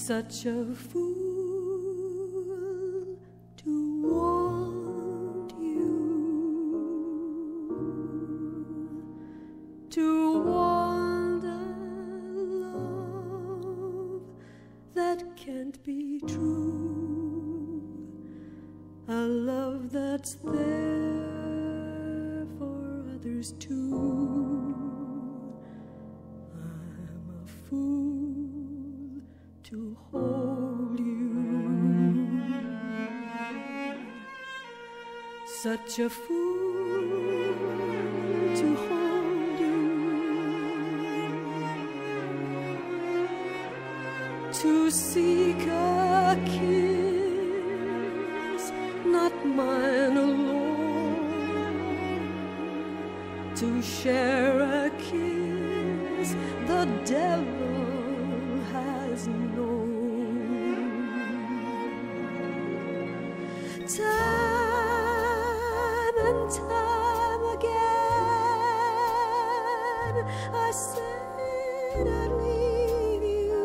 such a fool to want you, to want a love that can't be true, a love that's there for others too. I'm a fool to hold you, such a fool to hold you, to seek a kiss, not mine alone, to share a kiss the devil has known. Time and time again I said I'd leave you.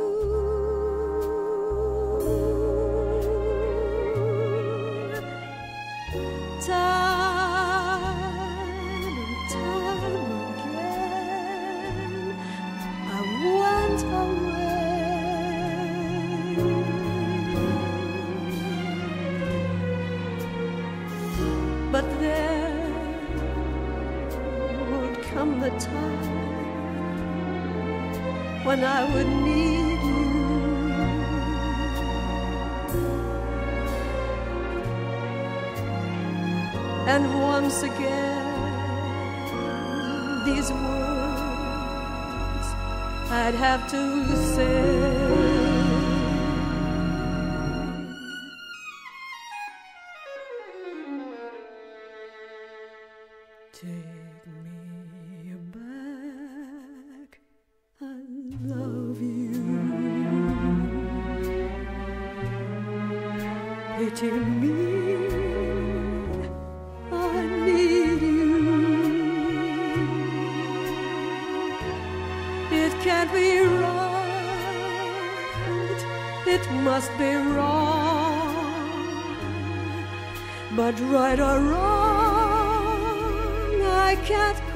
Time and time again I went away, but there would come the time when I would need you, and once again these words I'd have to say. Take me back, I love you. Pity me, I need you. It can't be right, it must be wrong, but right or wrong I can't